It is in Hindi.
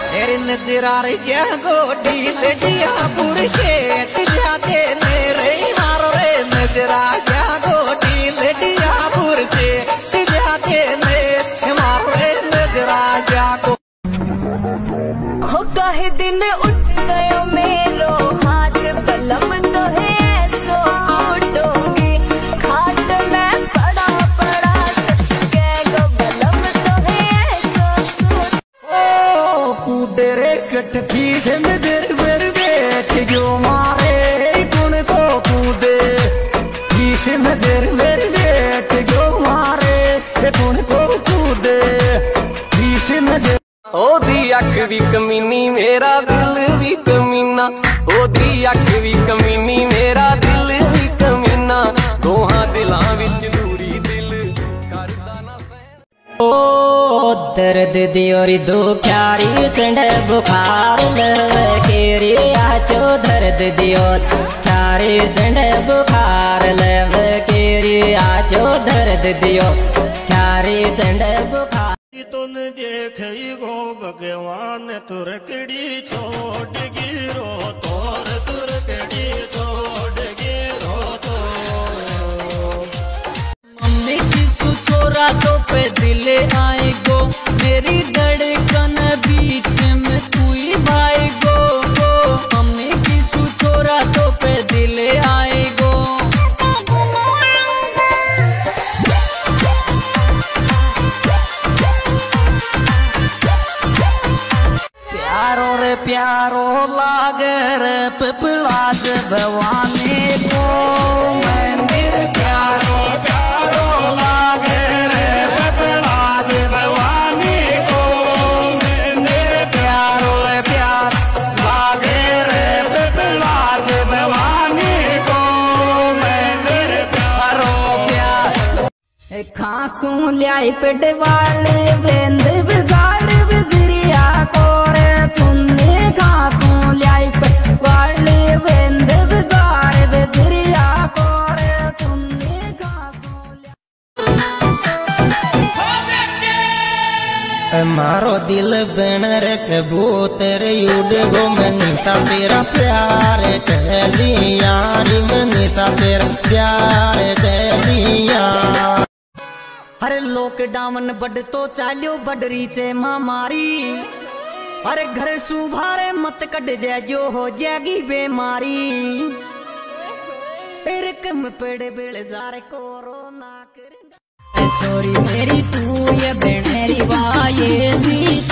एरे नजरा रे गोटी लडिया पुरुषे जाते रे मारो रे नजरा गोटी लडिया पुरुषे जाते रे मारो रे नजरा जाको हो काहे दिन उठ गयो मेरो हाथ बलम तो है सो उठोगी खाट में पड़ा पड़ा ससके गो बलम तो है सो ओ कूदे रे कटकी से मेरे मेरे बैठ जो मारे गुण को कूदे से मेरे मेरे बैठ जो मारे गुण को कूदे से मेरे ओदी अख भी कमीनी मेरा दिल भी कमीना ओदी अख भी कमीनी मेरा दिल भी कमीना दोहां दिलां विच दूरी दिल करदा ना सह ओ दर्द दियोरी दो प्यारी चंड बुखार केरी आचो दर्द दियो प्यारी चंड बुखार केरी आचो दर्द दियो प्यारी चंड बुखार तुन देख गो भगवान तुरकड़ी छोड़ गिरो तोर तुरकड़ी छोड़ गिरो तो मम्मी की सुचोरा तो पे दिले आए गो मेरी धड़कन बीच में तू ही भाई गो मम्मी की सुचोरा तो पे दिले आए गो प्यारो लागे रे पिपला भवानी को मंदिर प्यारो प्यारो लागे रे पिपला भवानी को मंदिर प्यारो प्यार लागे रे पिपला भवानी को मंदिर प्यारो प्यार खासू ल्याई पेट वाले बेंद बाजार बिजरिया कोरे चुन्नी खासू ल्याई पेट वाले बेंद बाजार बिजरिया कोरे चुन्नी खासू मारो दिल बन रे कबूतर उड़ गो मनीषा तेरा प्यार कह लिया रे मनीषा तेरा प्यार कह लिया अरे लॉकडाउन बड़ तो चालियो बडरी चे मामारी अरे घर सुभारे मत कट जाए जो हो जाएगी बीमारी रकम पेड़ बेड़ जार कोरोना कर छोरी मेरी तू ये बेनेरी वाये दी